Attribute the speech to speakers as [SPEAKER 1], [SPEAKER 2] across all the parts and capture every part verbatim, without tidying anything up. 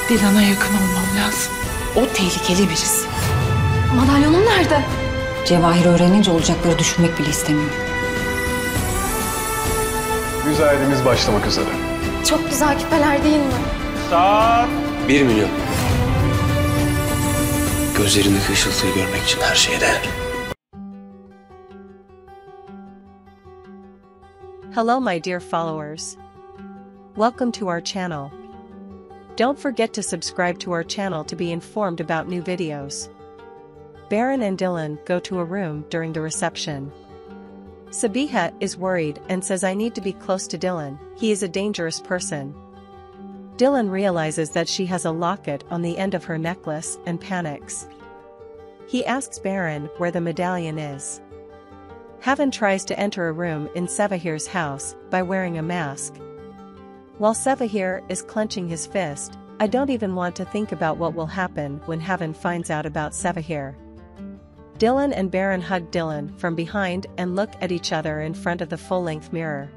[SPEAKER 1] Dilan'a yakın olmam lazım. O tehlikeli birisi.
[SPEAKER 2] Madalyonum nerede?
[SPEAKER 3] Cevahir öğrenince olacakları düşünmek bile istemiyor.
[SPEAKER 4] Müzayedemiz başlamak üzere.
[SPEAKER 2] Çok güzel küpeler değil mi?
[SPEAKER 4] Saat.
[SPEAKER 5] Bir milyon. Gözlerindeki ışıltıyı görmek için her şeye değer.
[SPEAKER 6] Hello my dear followers. Welcome to our channel. Don't forget to subscribe to our channel to be informed about new videos. Baron and Dilan go to a room during the reception. Sabiha is worried and says I need to be close to Dilan, he is a dangerous person. Dilan realizes that she has a locket on the end of her necklace and panics. He asks Baron where the medallion is. Havan tries to enter a room in Sevahir's house by wearing a mask. While Sevahir is clenching his fist, I don't even want to think about what will happen when Havan finds out about Sevahir. Dilan and Baron hug Dilan from behind and look at each other in front of the full-length mirror.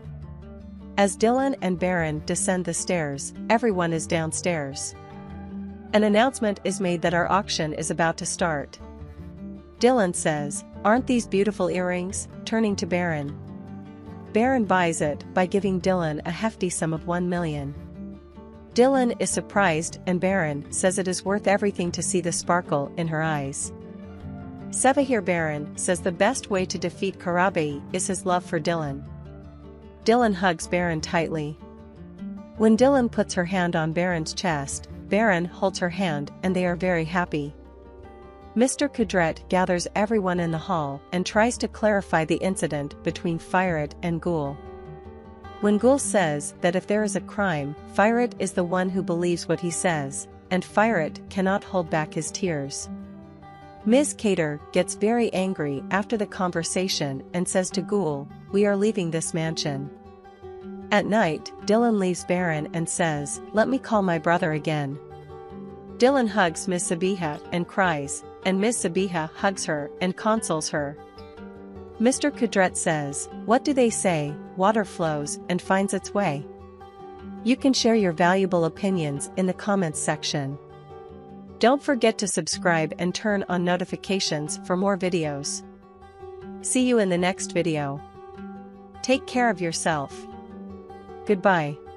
[SPEAKER 6] As Dilan and Baron descend the stairs, everyone is downstairs. An announcement is made that our auction is about to start. Dilan says, "Aren't these beautiful earrings?" turning to Baron. Baron buys it by giving Dilan a hefty sum of one million. Dilan is surprised and Baron says it is worth everything to see the sparkle in her eyes. Sevahir Baron says the best way to defeat Karabi is his love for Dilan. Dilan hugs Baron tightly. When Dilan puts her hand on Baron's chest, Baron holds her hand and they are very happy. Mister Kudret gathers everyone in the hall and tries to clarify the incident between Firat and Gul. When Gul says that if there is a crime, Firat is the one who believes what he says, and Firat cannot hold back his tears. Miz Kader gets very angry after the conversation and says to Gul, "We are leaving this mansion." At night, Dilan leaves Baron and says, "Let me call my brother again." Dilan hugs Miss Sabiha and cries, and Miss Sabiha hugs her and consoles her. Mister Kudret says, "What do they say, water flows and finds its way?" You can share your valuable opinions in the comments section. Don't forget to subscribe and turn on notifications for more videos. See you in the next video. Take care of yourself. Goodbye.